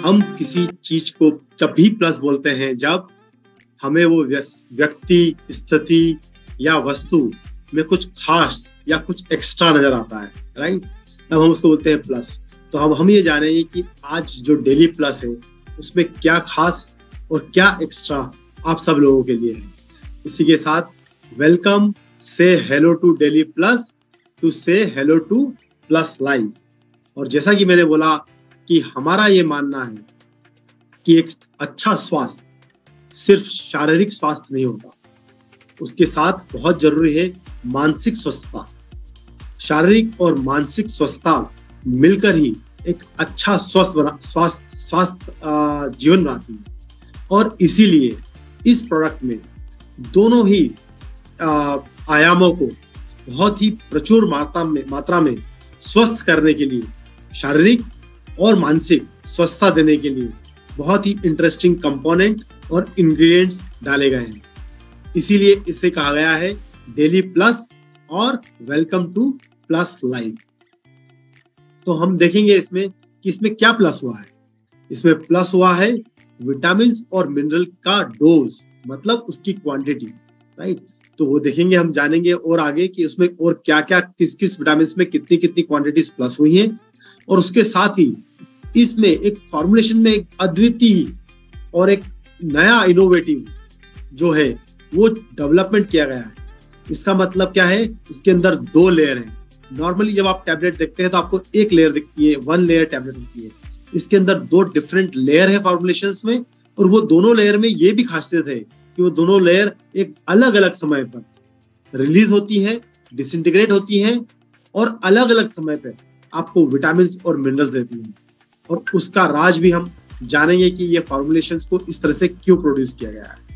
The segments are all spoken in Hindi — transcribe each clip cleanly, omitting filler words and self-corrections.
हम किसी चीज को जब भी प्लस बोलते हैं जब हमें वो व्यक्ति, स्थिति या वस्तु में कुछ खास या कुछ एक्स्ट्रा नजर आता है, राइट, तब हम उसको बोलते हैं प्लस। तो हम ये जानेंगे कि आज जो डेली प्लस है उसमें क्या खास और क्या एक्स्ट्रा आप सब लोगों के लिए है। इसी के साथ वेलकम, से hello to daily plus to से हेलो टू प्लस लाइफ। और जैसा कि मैंने बोला कि हमारा ये मानना है कि एक अच्छा स्वास्थ्य सिर्फ शारीरिक स्वास्थ्य नहीं होता, उसके साथ बहुत जरूरी है मानसिक स्वस्थता। शारीरिक और मानसिक स्वस्थता मिलकर ही एक अच्छा स्वास्थ्य जीवन बनाती है। और इसीलिए इस प्रोडक्ट में दोनों ही आयामों को बहुत ही प्रचुर मात्रा में स्वस्थ करने के लिए, शारीरिक और मानसिक स्वस्थता देने के लिए बहुत ही इंटरेस्टिंग कंपोनेंट और इंग्रेडिएंट्स डाले गए हैं। इसीलिए इसे कहा गया है डेली प्लस और वेलकम टू प्लस लाइफ। तो हम देखेंगे इसमें कि इसमें क्या प्लस हुआ है। इसमें प्लस हुआ है विटामिन और मिनरल का डोज, मतलब उसकी क्वांटिटी, राइट। तो वो देखेंगे, हम जानेंगे और आगे कि उसमें और क्या क्या, किस किस विटामिन में कितनी कितनी क्वांटिटीज प्लस हुई हैं। और उसके साथ ही इसमें एक फॉर्मुलेशन में एक अद्वितीय और एक नया इनोवेटिव जो है वो डेवलपमेंट किया गया है। इसका मतलब क्या है, इसके अंदर 2 लेयर हैं। नॉर्मली जब आप टैबलेट देखते हैं तो आपको एक लेयर दिखती है, 1 लेयर टैबलेट होती है। इसके अंदर 2 डिफरेंट लेयर है फॉर्मुलेशंस में, और वो दोनों लेयर में ये भी खासियत है कि वो दोनों लेयर एक अलग अलग समय पर रिलीज होती है, डिसइंटीग्रेट होती है और अलग अलग समय पर आपको विटामिन और मिनरल्स देती हैं। और उसका राज भी हम जानेंगे कि ये फॉर्मुलेशंस को इस तरह से क्यों प्रोड्यूस किया गया है।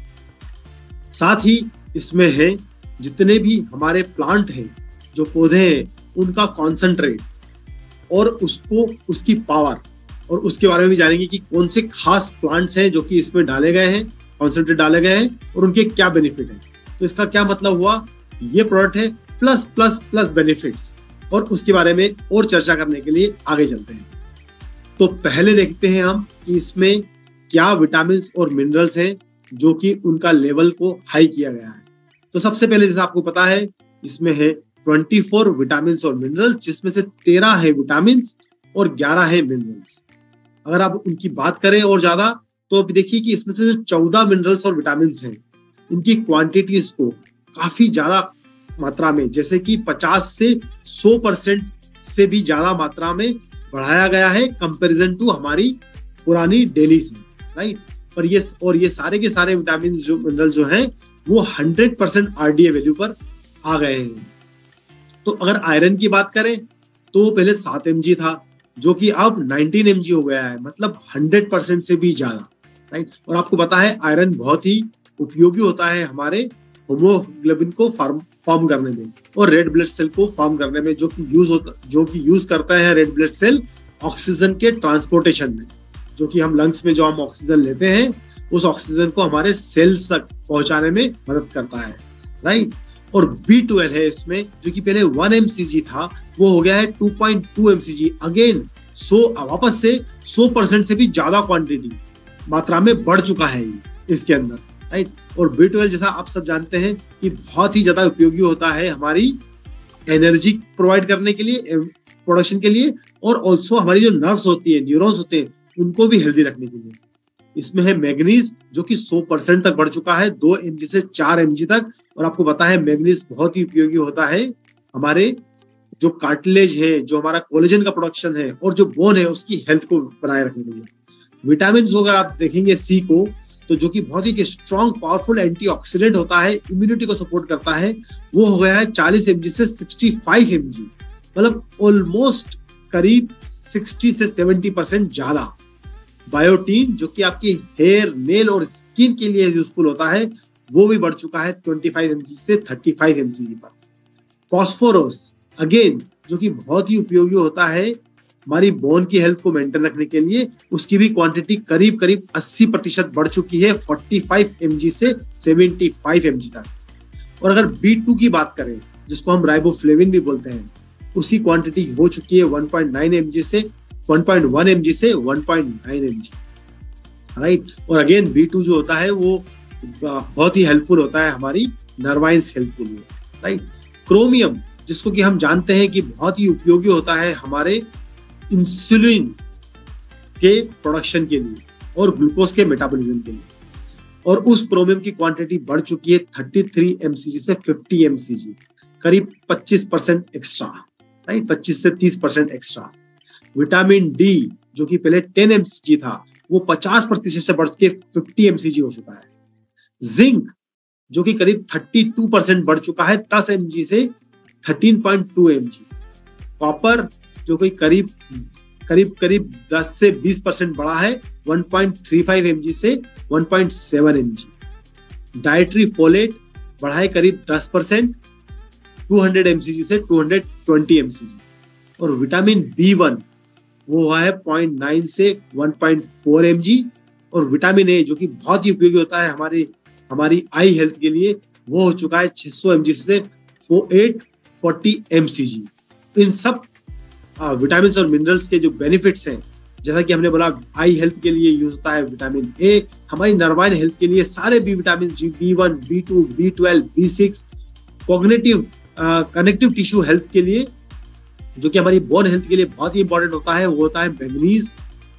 साथ ही इसमें है जितने भी हमारे प्लांट हैं, जो पौधे हैं, उनका कॉन्सेंट्रेट और उसकी पावर, और उसके बारे में भी जानेंगे कि कौन से खास प्लांट्स हैं जो कि इसमें डाले गए हैं, कॉन्सेंट्रेट डाले गए हैं, और उनके क्या बेनिफिट है। तो इसका क्या मतलब हुआ, ये प्रोडक्ट है प्लस प्लस प्लस बेनिफिट्स, और उसके बारे में और चर्चा करने के लिए आगे चलते हैं। तो पहले देखते हैं हम कि इसमें क्या विटामिन और मिनरल्स हैं जो कि उनका लेवल को हाई किया गया है। तो सबसे पहले जैसे आपको पता है इसमें है 24 विटामिन और मिनरल्स, जिसमें से 13 है विटामिन और 11 है मिनरल्स। अगर आप उनकी बात करें और ज्यादा, तो अब देखिए कि इसमें से 14 मिनरल्स और विटामिन हैं, इनकी क्वांटिटीज को काफी ज्यादा मात्रा में, जैसे कि 50 से 100% से भी ज्यादा मात्रा में बढ़ाया गया है कंपैरिजन टू हमारी पुरानी डेली से, राइट। पर ये सारे के सारे विटामिन जो मिनरल जो हैं वो 100% RDA वैल्यू पर आ गए हैं। तो अगर आयरन की बात करें तो वो पहले 7 mg था, जो कि अब 19 mg हो गया है, मतलब 100% से भी ज्यादा, राइट। और आपको पता है आयरन बहुत ही उपयोगी होता है हमारे होमोग्लोबिन को फॉर्म करने में और रेड ब्लड सेल को फॉर्म करने में, जो कि यूज करता है रेड ब्लड सेल ऑक्सीजन के ट्रांसपोर्टेशन में, जो कि हम लंग्स में जो हम ऑक्सीजन लेते हैं उस ऑक्सीजन को हमारे सेल्स तक पहुंचाने में मदद करता है, राइट। और B12 है इसमें, जो कि पहले 1 mcg था, वो हो गया है 2.2 mcg, अगेन वापस से 100% से भी ज्यादा क्वांटिटी मात्रा में बढ़ चुका है इसके अंदर, राइट। और B12 जैसा आप सब जानते हैं कि बहुत ही ज्यादा उपयोगी होता है हमारी एनर्जी प्रोवाइड करने के लिए, प्रोडक्शन के लिए, और ऑल्सो हमारी जो नर्व्स होती है, न्यूरॉन्स होते हैं, उनको भी हेल्दी रखने के लिए। इसमें है मैग्नीज, जो कि 100% तक बढ़ चुका है, 2 mg से 4 mg तक। और आपको पता है मैग्नीज बहुत ही उपयोगी होता है हमारे जो कार्टिलेज है, जो हमारा कोलेजन का प्रोडक्शन है, और जो बोन है उसकी हेल्थ को बनाए रखने के लिए। विटामिन अगर आप देखेंगे C को, तो जो कि बहुत ही स्ट्रॉन्ग पावरफुल एंटीऑक्सीडेंट होता है, इम्यूनिटी को सपोर्ट करता है, वो हो गया है 40 mg से 65 mg, मतलब ऑलमोस्ट करीब 60 से 70% ज्यादा। बायोटीन, जो कि आपकी हेयर, नेल और स्किन के लिए यूजफुल होता है, वो भी बढ़ चुका है 25 mg से 35 mg पर। फॉस्फोरस अगेन, जो कि बहुत ही उपयोगी होता है हमारी बोन की हेल्थ को मेंटेन रखने के लिए, उसकी भी क्वांटिटी करीब 80% बढ़ चुकी है, 45 mg से 75 mg तक। और अगर B2 की बात करें, जिसको हम राइबोफ्लेविन भी बोलते हैं, उसकी क्वांटिटी हो चुकी है 1.9 mg से 1.1 mg से 1.9 mg, राइट। और अगेन B2 जो होता है वो बहुत ही हेल्पफुल होता है हमारी नर्वाइंस हेल्थ के लिए, राइट। क्रोमियम, जिसको कि हम जानते हैं कि बहुत ही उपयोगी होता है हमारे इंसुलिन के प्रोडक्शन के लिए और ग्लूकोज के मेटाबॉलिज्म के लिए, और उस क्रोमियम की क्वांटिटी बढ़ चुकी है 33 mcg से 50 mcg, करीब 25% एक्स्ट्रा, राइट, 25 से 30% एक्स्ट्रा। विटामिन डी जो कि पहले 10 mcg था, वो 50% से बढ़ के 50 mcg हो चुका है। जिंक जो कि करीब 32% बढ़ चुका है 10 mg से 13.2 mg। कॉपर जो कि करीब 10 से 20% बढ़ा है 1.35 mg से 1.7 mg। डाइटरी फोलेट बढ़ा है करीब 10%, 200 mcg से 220 mcg। और विटामिन B1 वो हुआ है 0.9 से 1.4 mg। और विटामिन ए जो कि बहुत ही उपयोगी होता है हमारी आई हेल्थ के लिए, वो हो चुका है 600 mg से 840 mcg। इन सब विटामिन और मिनरल्स के जो बेनिफिट्स हैं, जैसा कि हमने बोला आई हेल्थ के लिए यूज होता है विटामिन ए, हमारी नर्वाइन हेल्थ के लिए सारे B vitamin, B1, B2, B12, B6, cognitive connective tissue health के लिए, जो कि हमारी बोन हेल्थ के लिए बहुत ही इंपॉर्टेंट होता है, वो होता है मैग्नीज।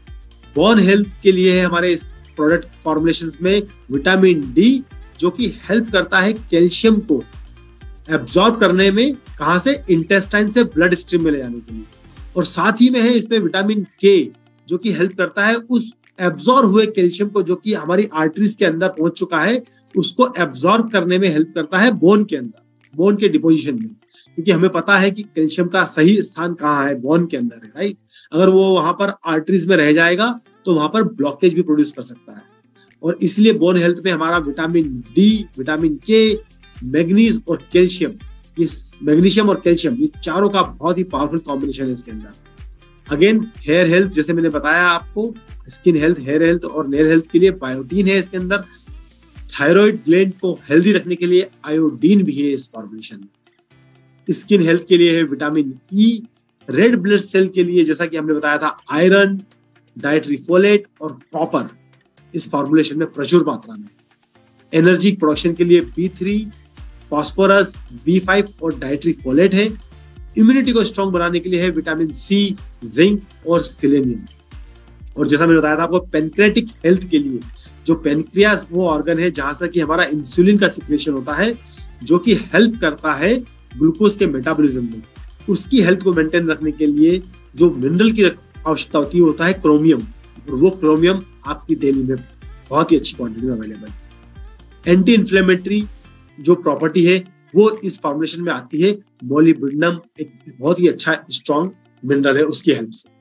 बोन हेल्थ के लिए है हमारे इस प्रोडक्ट फॉर्मुलेशंस में विटामिन डी, जो कि हेल्प करता है कैल्शियम को एब्जॉर्ब करने में, कहां से, इंटेस्टाइन से ब्लड स्ट्रीम में ले जाने के लिए। और साथ ही में है इसमें विटामिन के, जो कि हेल्प करता है उस एब्जॉर्ब हुए कैल्शियम को, जो कि हमारी आर्टरीज के अंदर पहुंच चुका है, उसको एब्जॉर्ब करने में हेल्प करता है बोन के अंदर, बोन के डिपोजिशन में, क्योंकि हमें पता है कि कैल्शियम का सही स्थान कहाँ है, बोन के अंदर है, राइट। अगर वो वहां पर आर्टरीज में रह जाएगा तो वहां पर ब्लॉकेज भी प्रोड्यूस कर सकता है। और इसलिए बोन हेल्थ में हमारा vitamin D, vitamin K, manganese और कैल्शियम, ये मैग्नीशियम और कैल्शियम, ये चारों का बहुत ही पावरफुल कॉम्बिनेशन है इसके अंदर। अगेन हेयर हेल्थ, जैसे मैंने बताया आपको, स्किन हेल्थ, हेयर हेल्थ और नेल हेल्थ के लिए बायोटीन है इसके अंदर। थायराइड ग्लैंड को हेल्दी रखने के लिए आयोडीन भी है इस फॉर्मुलेशन में। स्किन हेल्थ के लिए है vitamin E. Red blood cell के लिए, जैसा कि हमने बताया था, आयरन, डाइटरी फोलेट और कॉपर इस फॉर्मुलेशन में प्रचुर मात्रा में। एनर्जी प्रोडक्शन के लिए B3, फास्फोरस, B5 और डाइटरी फोलेट है। इम्यूनिटी को स्ट्रॉन्ग बनाने के लिए है विटामिन सी, जिंक और सेलेनियम। और जैसा मैंने बताया था आपको, पेनक्रेटिक हेल्थ के लिए, जो पेनक्रियास वो ऑर्गन है जहां से कि हमारा इंसुलिन का सिक्रेशन होता है, जो कि हेल्प करता है ग्लूकोज के मेटाबॉलिज्म में, उसकी हेल्थ को मेंटेन रखने के लिए जो मिनरल की आवश्यकता होती है होता है क्रोमियम, और वो क्रोमियम आपकी डेली में बहुत ही अच्छी क्वांटिटी में अवेलेबल है। एंटी इन्फ्लेमेटरी जो प्रॉपर्टी है वो इस फॉर्मुलेशन में आती है। मोलिब्डेनम एक बहुत ही अच्छा स्ट्रॉन्ग मिनरल है, उसकी हेल्प से।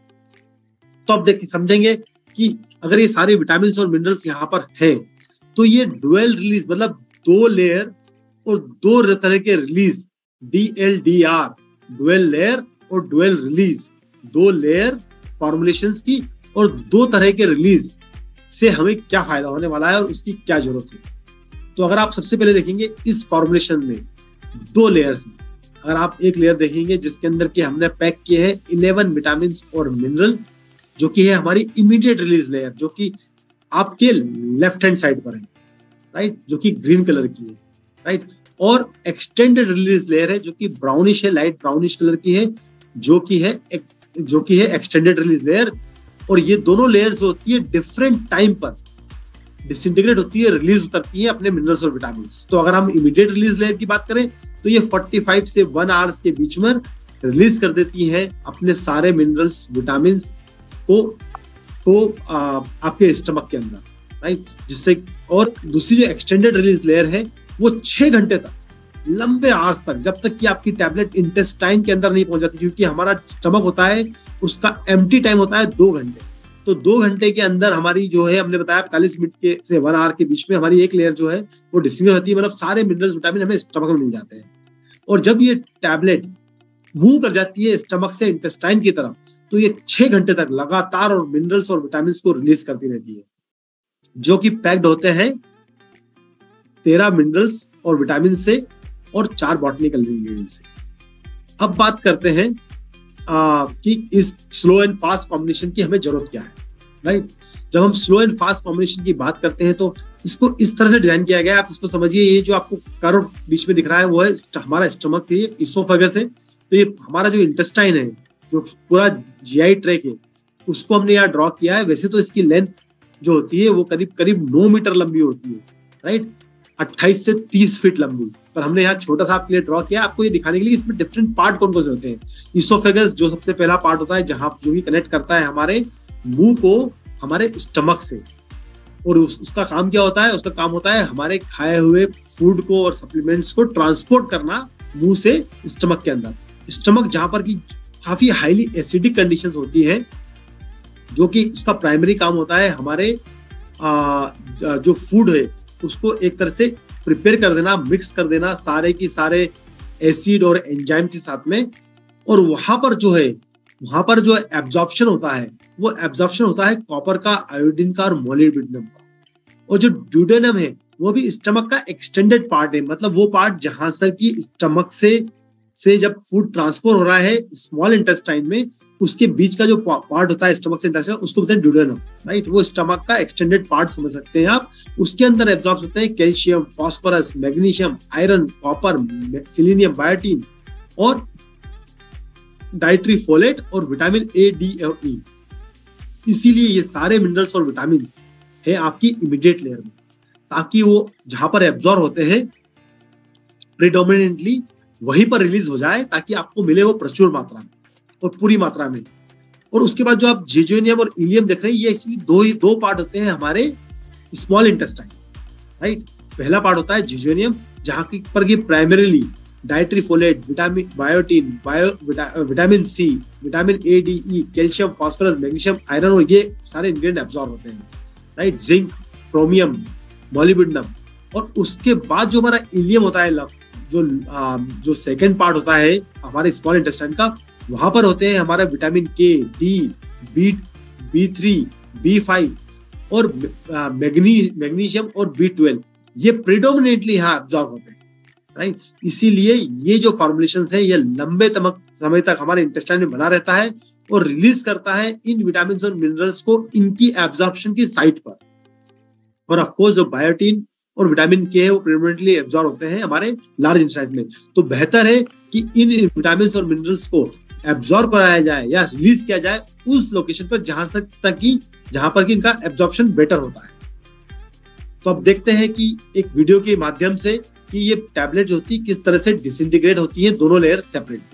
तो अब देखिए समझेंगे कि अगर ये सारे विटामिन और मिनरल्स यहाँ पर हैं, तो ये डुअल रिलीज, मतलब 2 लेयर और 2 तरह के रिलीज, DLDR, डुअल लेयर और डुअल रिलीज, 2 लेयर फॉर्मुलेशंस की और 2 तरह के रिलीज से हमें क्या फायदा होने वाला है और उसकी क्या जरूरत है। तो अगर आप सबसे पहले देखेंगे इस फॉर्मुलेशन में 2 लेयर्स हैं। अगर आप एक लेयर देखेंगे जिसके अंदर के हमने पैक किए हैं 11 विटामिन और मिनरल, जो कि है हमारी इमीडिएट रिलीज लेयर, जो कि आपके लेफ्ट हैंड साइड पर है, राइट, जो कि ग्रीन कलर की है, राइट। और एक्सटेंडेड रिलीज लेयर है जो कि ब्राउनिश है, लाइट ब्राउनिश कलर की है, जो कि है एक्सटेंडेड रिलीज लेयर। और ये दोनों लेयर्स होती है डिफरेंट टाइम पर डिसइंटीग्रेट होती है, रिलीज उतरती है अपने मिनरल्स और विटामिन। तो अगर हम इमीडिएट रिलीज लेयर की बात करें तो ये 45 से 1 आवर्स के बीच में रिलीज कर देती है अपने सारे मिनरल्स, विटामिन को आपके स्टमक के अंदर, राइट। जिससे, और दूसरी जो एक्सटेंडेड रिलीज लेयर है वो 6 घंटे तक, लंबे आवर्स तक, जब तक कि आपकी टैबलेट इंटेस्टाइन के अंदर नहीं पहुंच जाती, क्योंकि हमारा स्टमक होता है उसका एम्प्टी टाइम होता है 2 घंटे। तो 2 घंटे के अंदर हमारी जो है, हमने बताया 45 मिनट के से 1 आवर के बीच में हमारी एक लेयर जो है वो डिस्ट्रीब्यूट होती है, मतलब सारे मिनरल्स, विटामिन हमें स्टमक में मिल जाते हैं। और जब ये टैबलेट मूव कर जाती है स्टमक से इंटेस्टाइन की तरफ, तो ये 6 घंटे तक लगातार और मिनरल्स और विटामिन को रिलीज करती रहती है, जो कि पैक्ड होते हैं 13 मिनरल्स और विटामिन से और 4 बॉटनिकल इंग्रेडिएंट्स से। अब बात करते हैं कि इस स्लो एंड फास्ट कॉम्बिनेशन की हमें जरूरत क्या है, राइट। जब हम स्लो एंड फास्ट कॉम्बिनेशन की बात करते हैं तो इसको इस तरह से डिजाइन किया गया है, आप इसको समझिए, ये जो आपको कर्व बीच में दिख रहा है वो है हमारा स्टमक, ये इसोफेगस है। तो ये हमारा जो इंटेस्टाइन है, जो पूरा जीआई ट्रैक है, उसको हमने यहाँ ड्रॉ किया है। वैसे तो इसकी लेंथ जो होती है वो करीब करीब 9 मीटर लंबी होती है, राइट, 28 से 30 फीट लंबी, पर हमने यहाँ छोटा सा आपके लिए ड्रॉ किया, आपको ये दिखाने के लिए इसमें डिफरेंट पार्ट कौन कौन से होते हैं। इसोफेगस जो सबसे पहला पार्ट होता है, जहां जो भी कनेक्ट करता है हमारे मुंह को हमारे स्टमक से, और उसका काम क्या होता है, उसका काम होता है हमारे खाए हुए फूड को और सप्लीमेंट्स को ट्रांसपोर्ट करना मुंह से स्टमक के अंदर। स्टमक जहां पर की काफी हाईली एसिडिक कंडीशंस होती है, जो कि उसका प्राइमरी काम होता है हमारे जो फूड है उसको एक तरह से प्रिपेयर कर देना, मिक्स कर देना सारे की सारे एसिड और एंजाइम के साथ में, और वहां पर जो एब्जॉर्प्शन होता है वो एब्जॉर्प्शन होता है कॉपर का, आयोडीन का और मोलिब्डेनम का। और जो ड्यूडेनम है वो भी स्टमक का एक्सटेंडेड पार्ट है, मतलब वो पार्ट जहां से कि स्टमक से जब फूड ट्रांसफर हो रहा है स्मॉल इंटेस्टाइन में, उसके बीच का जो पार्ट होता है स्टमक से इंटेस्टाइन, उसको बोलते हैं ड्यूडेनम, राइट। वो स्टमक का एक्सटेंडेड पार्ट समझ सकते हैं आप। उसके अंदर एब्जॉर्ब होते हैं calcium, phosphorus, magnesium, iron, copper, selenium, biotin और डाइटरी फोलेट और विटामिन ए, डी और ई। इसीलिए ये सारे मिनरल्स और विटामिन है आपकी इमीडिएट लेयर में, ताकि वो जहां पर एब्जॉर्ब होते हैं प्रीडोमिनेंटली वहीं पर रिलीज हो जाए, ताकि आपको मिले वो प्रचुर मात्रा में और पूरी मात्रा में। और उसके बाद जो आप जेजुनियम और इलियम देख रहे हैं, ये एक्चुअली दो पार्ट होते हैं हमारे स्मॉल इंटेस्टाइन, राइट। पहला पार्ट होता है जेजुनियम, जहां पर ये primarily dietary folate, vitamin, biotin, vitamin C, vitamin A, D, E, calcium, phosphorus, magnesium, iron और ये सारे इंग्रेडिएंट एब्जॉर्ब होते हैं, राइट। Zinc, chromium, molybdenum. और उसके बाद जो हमारा इलियम होता है, जो सेकंड पार्ट होता है हमारे स्मॉल इंटेस्टाइन का, वहां पर होते हैं हमारा विटामिन के, डी, B3, B5 और मैग्नीशियम और B12, ये प्रीडोमिनेटली यहाँ एब्जॉर्ब होते हैं, राइट। इसीलिए ये जो फॉर्मुलेशन है ये लंबे समय तक हमारे इंटेस्टाइन में बना रहता है और रिलीज करता है इन विटामिन और मिनरल्स को इनकी एब्जॉर्प्शन की साइट पर। और ऑफ कोर्स जो बायोटीन और विटामिन के है वो प्रीडोमिनेटली एब्जॉर्ब होते हैं हमारे लार्ज इंटेस्टाइन में। तो बेहतर है कि इन विटामिन और मिनरल्स को एब्जॉर्ब कराया जाए या रिलीज किया जाए उस लोकेशन पर जहां पर कि इनका एब्जॉर्प्शन बेटर होता है। तो अब देखते हैं कि एक वीडियो के माध्यम से कि ये टैबलेट जो होती है किस तरह से डिसइंटीग्रेट होती है दोनों लेयर सेपरेटली।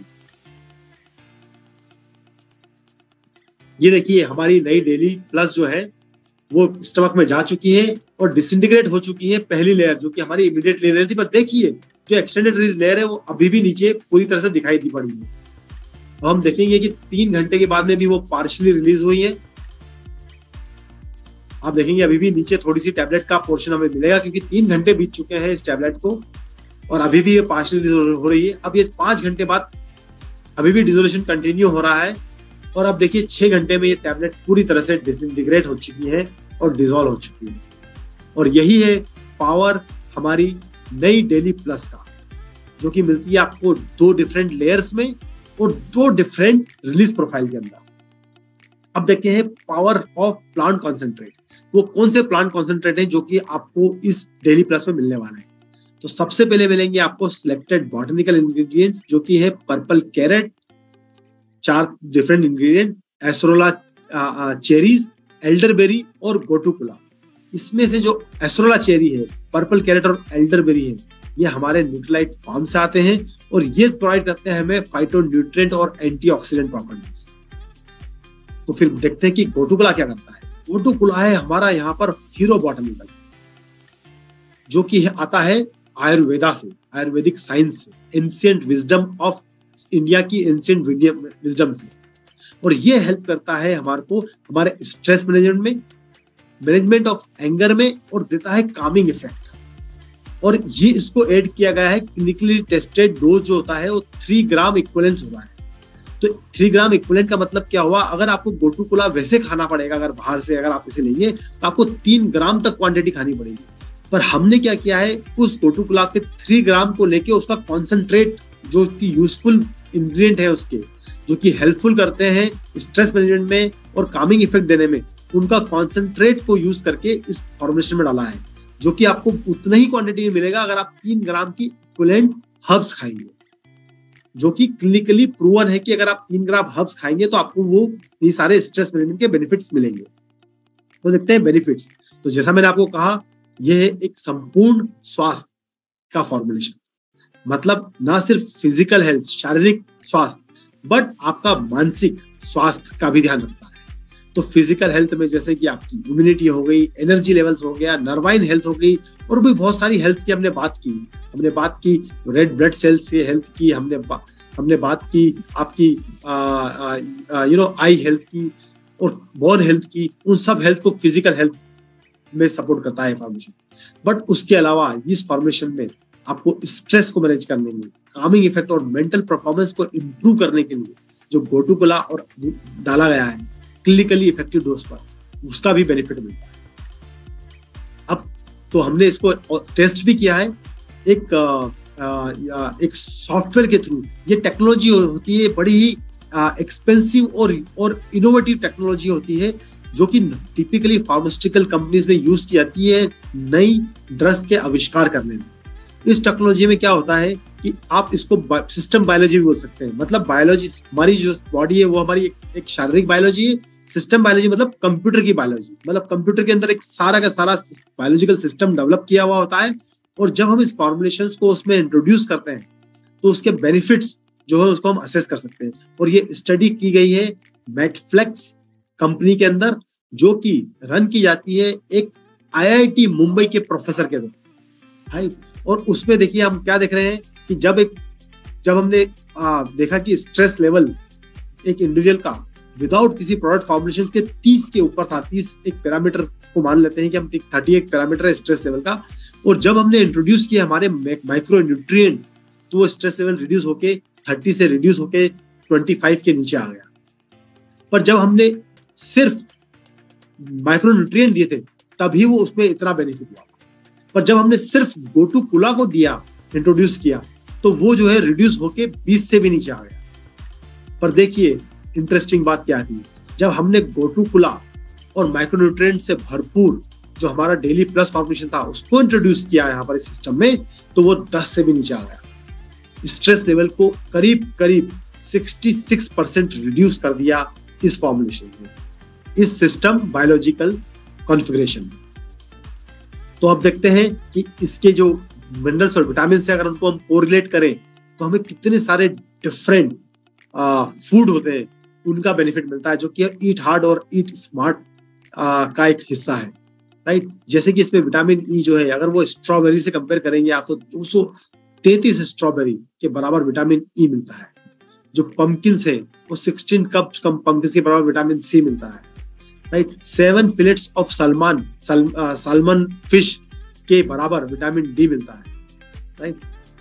ये देखिए हमारी नई डेली प्लस जो है वो स्टमक में जा चुकी है और डिसइंटीग्रेट हो चुकी है पहली लेयर, जो कि हमारी इमीडिएट लेयर थी। पर देखिए जो एक्सटेंडेड रिलीज लेयर है वो अभी भी नीचे पूरी तरह से दिखाई दी पड़ी है। हम देखेंगे कि 3 घंटे के बाद में भी वो पार्शियली रिलीज हुई है। आप देखेंगे अभी भी नीचे थोड़ी सी टैबलेट का पोर्शन हमें मिलेगा, क्योंकि 3 घंटे बीत चुके हैं इस टैबलेट को और अभी भी ये पार्शियली हो रही है। अब ये 5 घंटे बाद अभी भी डिसोल्यूशन कंटिन्यू हो रहा है और अब देखिए 6 घंटे में ये टैबलेट पूरी तरह से डिसइंटीग्रेट हो चुकी है और डिसॉल्व हो चुकी है। और यही है पावर हमारी नई डेली प्लस का, जो कि मिलती है आपको 2 डिफरेंट लेयर्स में और 2 डिफरेंट रिलीज प्रोफाइल के अंदर। अब देखते हैं पावर ऑफ प्लांट कॉन्सेंट्रेट। वो कौन से प्लांट कॉन्सेंट्रेट हैं जो कि आपको इस डेली प्लस में मिलने वाले हैं। तो सबसे पहले मिलेंगे आपको सिलेक्टेड बॉटनिकल इंग्रेडिएंट्स, जो कि है purple carrot, 4 different ingredient, acerola cherries, elderberry और गोटुकुला। इसमें से जो एसरोला चेरी है, पर्पल कैरेट और एल्डरबेरी है, ये हमारे न्यूट्रलाइट फार्म से आते हैं और ये प्रोवाइड करते हैं हमें फाइटोन्यूट्रिएंट और एंटीऑक्सीडेंट प्रॉपर्टीज। तो फिर देखते हैं कि गोटुकुला क्या करता है। गोटुकुला है हमारा यहाँ पर हीरो बॉटनिकल, जो कि आता है आयुर्वेदा से, आयुर्वेदिक साइंस से, एंशिएंट विजडम ऑफ इंडिया की एंशिएंट विजडम से। और ये हेल्प करता है हमारे को हमारे स्ट्रेस मैनेजमेंट ऑफ एंगर में और देता है कामिंग इफेक्ट। और ये इसको ऐड किया गया है, क्लिनिकली टेस्टेड डोज जो होता है वो 3 ग्राम इक्विवेलेंट होता है। तो 3 ग्राम इक्विवेलेंट का मतलब क्या हुआ, अगर आपको गोटुकुला वैसे खाना पड़ेगा, अगर बाहर से अगर आप इसे लेंगे तो आपको 3 ग्राम तक क्वांटिटी खानी पड़ेगी। पर हमने क्या किया है, उस गोटुकुला के 3 ग्राम को लेके उसका कॉन्सेंट्रेट जो कि यूजफुल इंग्रेडिएंट है उसके, जो कि हेल्पफुल करते हैं स्ट्रेस मैनेजमेंट में और कामिंग इफेक्ट देने में, उनका कॉन्सेंट्रेट को यूज करके इस फॉर्मुलेशन में डाला है, जो कि आपको उतना ही क्वांटिटी में मिलेगा अगर आप 3 ग्राम की इक्विवेलेंट हर्ब्स खाएंगे, जो कि क्लिनिकली प्रूवन है कि अगर आप 3 ग्राम हर्ब्स खाएंगे तो आपको वो ये सारे स्ट्रेस मैनेजमेंट के बेनिफिट्स मिलेंगे। तो देखते हैं बेनिफिट्स। तो जैसा मैंने आपको कहा, यह है एक संपूर्ण स्वास्थ्य का फॉर्मुलेशन, मतलब ना सिर्फ फिजिकल हेल्थ, शारीरिक स्वास्थ्य, बट आपका मानसिक स्वास्थ्य का भी ध्यान रखता है। तो फिजिकल हेल्थ में जैसे कि आपकी इम्यूनिटी हो गई, एनर्जी लेवल्स हो गया, नर्वाइन हेल्थ हो गई, और भी बहुत सारी हेल्थ की हमने बात की रेड ब्लड सेल्स की हेल्थ की, हमने बात की आपकी आई हेल्थ की और बोन हेल्थ की। उन सब हेल्थ को फिजिकल हेल्थ में सपोर्ट करता है फॉर्मेशन। बट उसके अलावा इस फॉर्मेशन में आपको स्ट्रेस को मैनेज करने में, कामिंग इफेक्ट और मेंटल परफॉर्मेंस को इम्प्रूव करने के लिए जो गोटू कोला और डाला गया है क्लिनिकली इफेक्टिव डोज पर, उसका भी बेनिफिट मिलता है। अब तो हमने इसको टेस्ट भी किया है एक सॉफ्टवेयर के थ्रू। ये टेक्नोलॉजी होती है बड़ी ही एक्सपेंसिव और इनोवेटिव टेक्नोलॉजी होती है, जो कि टिपिकली फार्मास्यूटिकल कंपनीज में यूज की जाती है नई ड्रग्स के आविष्कार करने में। इस टेक्नोलॉजी में क्या होता है कि आप इसको सिस्टम बायोलॉजी भी बोल सकते हैं। मतलब बायोलॉजी, हमारी जो बॉडी है वो हमारी एक शारीरिक बायोलॉजी है। सिस्टम बायोलॉजी मतलब कंप्यूटर की बायोलॉजी, मतलब कंप्यूटर के अंदर एक सारा का सारा बायोलॉजिकल सिस्टम डेवलप किया हुआ होता है। और जब हम इस फॉर्मुलेशंस को उसमें इंट्रोड्यूस करते हैं तो उसके बेनिफिट्स जो है उसको हम असेस कर सकते हैं। और ये स्टडी की गई है मेडफ्लेक्स कंपनी के अंदर, जो कि रन की जाती है एक IIT मुंबई के प्रोफेसर के द्वारा, राइट। और उसमें देखिए हम क्या देख रहे हैं कि जब हमने देखा कि स्ट्रेस लेवल एक इंडिविजुअल का विदाउट किसी प्रोडक्ट फॉर्मुलेशन के 30 के ऊपर था। 30 एक पैरामीटर को मान लेते हैं कि हम 38 पैरामीटर है स्ट्रेस लेवल का। और जब हमने इंट्रोड्यूस किया हमारे माइक्रो न्यूट्रिएंट, तो वो स्ट्रेस लेवल रिड्यूस होके 30 से रिड्यूस होके 25 के नीचे आ गया। पर जब हमने सिर्फ माइक्रो न्यूट्रिएंट दिए थे तभी वो उसमें इतना बेनिफिट हुआ। पर जब हमने सिर्फ गोटू कोला को दिया, इंट्रोड्यूस किया, तो वो जो है रिड्यूस होके 20 से भी नीचे आ गया। पर देखिए इंटरेस्टिंग बात क्या थी, जब हमने गोटू कोला और माइक्रोन्यूट्रिएंट से भरपूर जो हमारा डेली प्लस फॉर्मुलेशन था उसको इंट्रोड्यूस किया यहाँ पर इस सिस्टम में, तो वो 10 से भी नीचे आ गया। स्ट्रेस लेवल को करीब 66% रिड्यूस कर दिया इस फॉर्मुलेशन में, इस सिस्टम बायोलॉजिकल कॉन्फ़िगरेशन में। तो अब देखते हैं कि इसके जो मिनरल्स और विटामिन से अगर उनको हम कोरिलेट करें तो हमें कितने सारे डिफरेंट फूड होते हैं उनका बेनिफिट मिलता है, जो कि ईट हार्ड और ईट स्मार्ट का एक हिस्सा है, राइट। जैसे कि इसमें विटामिन ई जो है, अगर वो स्ट्रॉबेरी से कंपेयर करेंगे आप, तो 233 स्ट्रॉबेरी के बराबर विटामिन ई मिलता है। जो पम्पकिन्स है वो 16 कप पम्पकिन्स के बराबर विटामिन सी मिलता है, right. 7 fillets of salmon fish के बराबर विटामिन डी मिलता है, राइट।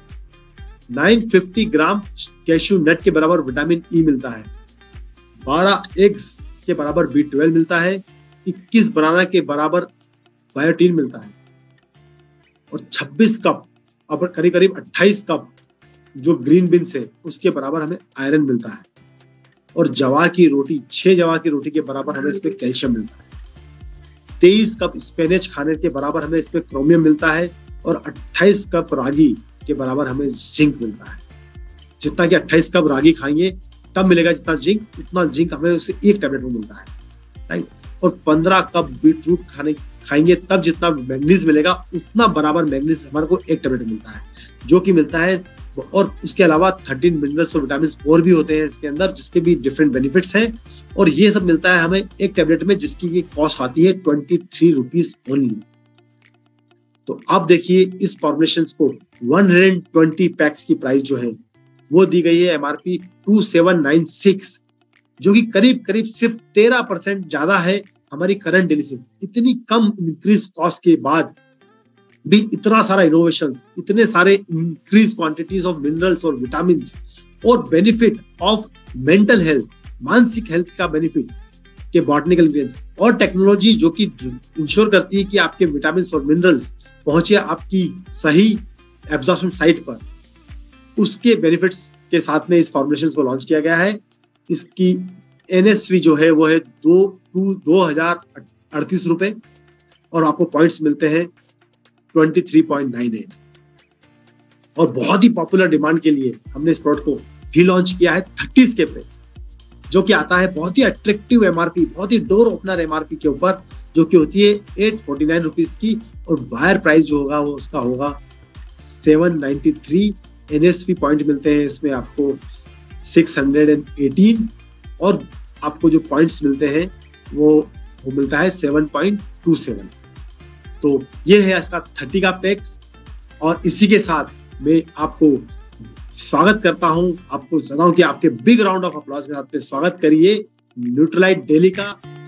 950 ग्राम कैश्यू नट के बराबर विटामिन ई मिलता है। 12 एग्स के बराबर B12 मिलता है। 21 बनाना के बराबर बायोटीन मिलता है। और 26 कप, अब करीब 28 कप जो ग्रीन बीन्स है उसके बराबर हमें आयरन मिलता है। और जवार की रोटी, 6 जवार की रोटी के बराबर हमें इसमें कैल्शियम मिलता है। 23 कप स्पिनच खाने के बराबर हमें इसमें क्रोमियम मिलता है। और 28 कप रागी के बराबर हमें जिंक मिलता है। जितना कि 28 कप रागी खाएंगे तब मिलेगा जितना जिंक, उतना जिंक हमें उससे एक टैबलेट में मिलता है, राइट। और 15 कप बीटरूट खाएंगे तब जितना मैग्नीज मिलेगा उतना बराबर मैग्नीज हमारे को एक टैबलेट मिलता है, जो कि मिलता है। और उसके अलावा 13 मिनरल्स और विटामिन और भी होते हैं इसके अंदर, जिसके भी डिफरेंट बेनिफिट्स हैं। और ये सब मिलता है हमें एक टैबलेट में, जिसकी ये कॉस्ट आती है 23 रुपीज ओनली। तो आप देखिए इस फॉर्मुलेशंस को 120 पैक्स की प्राइस जो है वो दी गई है MRP 2796, जो कि करीब सिर्फ 13% ज्यादा है हमारी करंट डेली से। इतनी कम इंक्रीज कॉस्ट के बाद भी इतना सारा इनोवेशंस, इतने सारे इंक्रीज क्वांटिटीज ऑफ मिनरल्स और विटामिन और बेनिफिट ऑफ मेंटल हेल्थ, मानसिक हेल्थ का बेनिफिट के बॉटनिकल इंग्रेडिएंट्स और टेक्नोलॉजी जो कि इंश्योर करती है कि आपके विटामिन और मिनरल्स पहुंचे आपकी सही एब्जॉर्प्शन साइट पर, उसके बेनिफिट्स के साथ में इस फॉर्मुलेशन को लॉन्च किया गया है। इसकी NSV जो है वो है 2038 रुपए और आपको पॉइंट्स मिलते हैं 23.98। और बहुत ही पॉपुलर डिमांड के लिए हमने इस प्रोडक्ट को भी लॉन्च किया है 30 के पे, जो कि आता है बहुत ही अट्रैक्टिव MRP, बहुत ही डोर ओपनर MRP के ऊपर, जो कि होती है 849 रुपीज की, और बायर प्राइस जो होगा वो उसका होगा 793। NSV पॉइंट मिलते हैं इसमें आपको 618 और आपको जो पॉइंट्स मिलते हैं वो मिलता है 7.27। तो ये है इसका 30 का पैक्स। और इसी के साथ मैं आपको स्वागत करता हूं, आपको चाहता हूं कि आपके बिग राउंड ऑफ अप्लॉज के साथ में स्वागत करिए न्यूट्रलाइट डेली का